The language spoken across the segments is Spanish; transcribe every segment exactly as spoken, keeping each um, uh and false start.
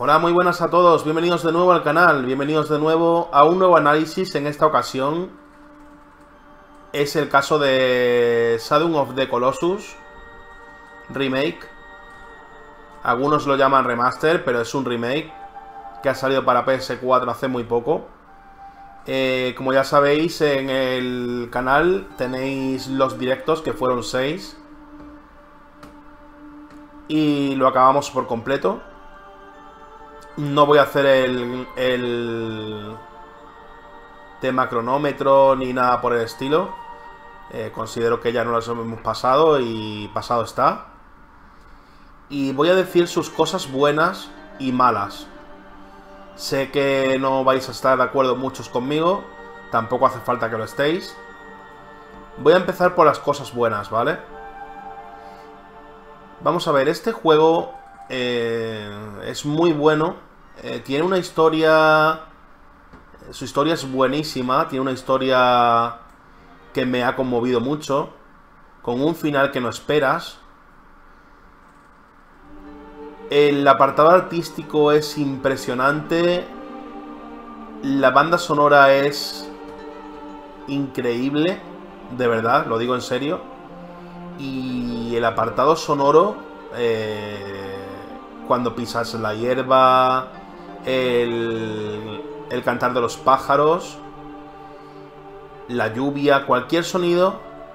Hola, muy buenas a todos, bienvenidos de nuevo al canal, bienvenidos de nuevo a un nuevo análisis. En esta ocasión es el caso de Shadow of the Colossus Remake. Algunos lo llaman remaster, pero es un remake que ha salido para P S cuatro hace muy poco. eh, Como ya sabéis, en el canal tenéis los directos, que fueron seis, y lo acabamos por completo. No voy a hacer el, el tema cronómetro ni nada por el estilo. Eh, considero que ya no los hemos pasado y pasado está. Y voy a decir sus cosas buenas y malas. Sé que no vais a estar de acuerdo muchos conmigo, tampoco hace falta que lo estéis. Voy a empezar por las cosas buenas, ¿vale? Vamos a ver, este juego eh, es muy bueno. Eh, tiene una historia... Su historia es buenísima. Tiene una historia que me ha conmovido mucho, con un final que no esperas. El apartado artístico es impresionante. La banda sonora es increíble, de verdad, lo digo en serio. Y el apartado sonoro, eh, cuando pisas la hierba, el, el cantar de los pájaros, la lluvia, cualquier sonido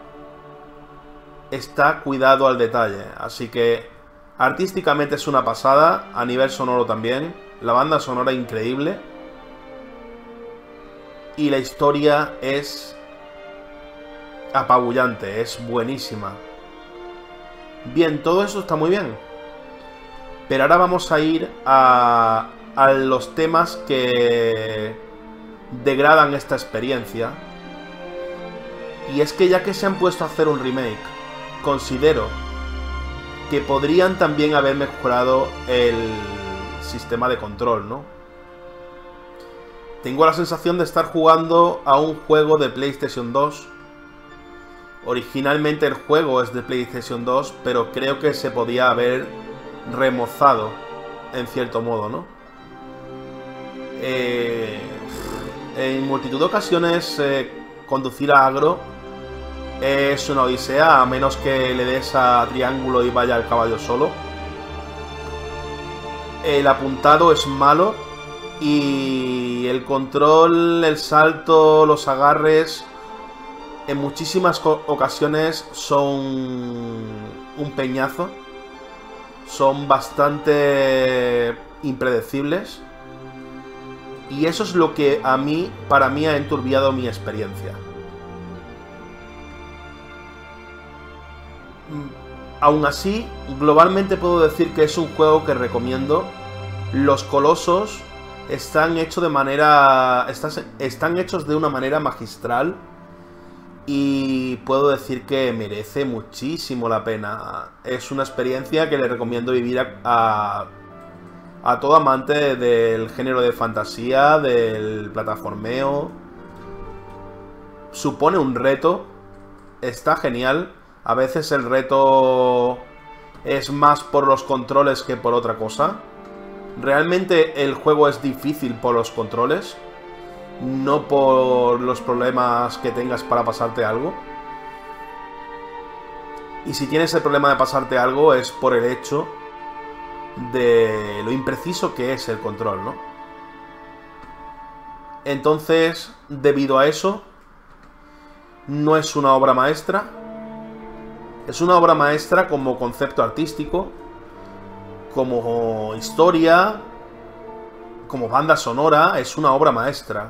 está cuidado al detalle. Así que artísticamente es una pasada, a nivel sonoro también. La banda sonora increíble. Y la historia es apabullante, es buenísima. Bien, todo eso está muy bien. Pero ahora vamos a ir a, a los temas que degradan esta experiencia. Y es que ya que se han puesto a hacer un remake, considero que podrían también haber mejorado el sistema de control, ¿no? Tengo la sensación de estar jugando a un juego de PlayStation dos. Originalmente el juego es de PlayStation dos, pero creo que se podía haber remozado en cierto modo, ¿no? Eh, en multitud de ocasiones eh, conducir a agro es una odisea, a menos que le des a triángulo y vaya el caballo solo. El apuntado es malo y el control, el salto, los agarres en muchísimas ocasiones son un peñazo. Son bastante impredecibles. Y eso es lo que a mí, para mí, ha enturbiado mi experiencia. Aún así, globalmente puedo decir que es un juego que recomiendo. Los colosos están hechos de manera... Están hechos de una manera magistral. Y puedo decir que merece muchísimo la pena. Es una experiencia que le recomiendo vivir a, a, a todo amante del género de fantasía, del plataformeo. Supone un reto. Está genial. A veces el reto es más por los controles que por otra cosa. Realmente el juego es difícil por los controles, no por los problemas que tengas para pasarte algo. Y si tienes el problema de pasarte algo es por el hecho de lo impreciso que es el control, ¿no? Entonces, debido a eso, no es una obra maestra. Es una obra maestra como concepto artístico, como historia, como banda sonora. Es una obra maestra.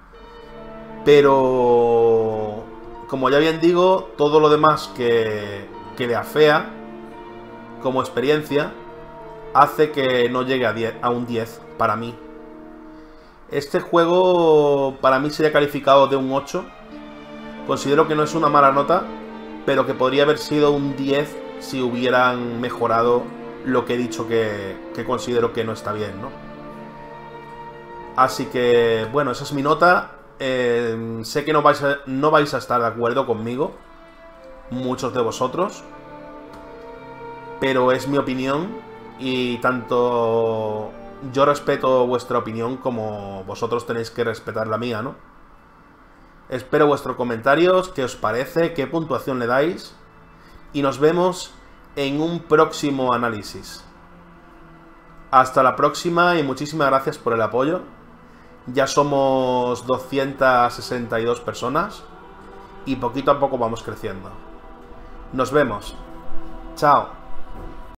Pero, como ya bien digo, todo lo demás que, que le afea como experiencia hace que no llegue a, diez, a un diez para mí. Este juego para mí sería calificado de un ocho. Considero que no es una mala nota, pero que podría haber sido un diez si hubieran mejorado lo que he dicho que, que considero que no está bien, ¿no? Así que, bueno, esa es mi nota. Eh, sé que no vais, a, no vais a estar de acuerdo conmigo, muchos de vosotros, pero es mi opinión y tanto yo respeto vuestra opinión como vosotros tenéis que respetar la mía, ¿no? Espero vuestros comentarios, qué os parece, qué puntuación le dais, y nos vemos en un próximo análisis. Hasta la próxima y muchísimas gracias por el apoyo. Ya somos doscientas sesenta y dos personas y poquito a poco vamos creciendo. Nos vemos. Chao.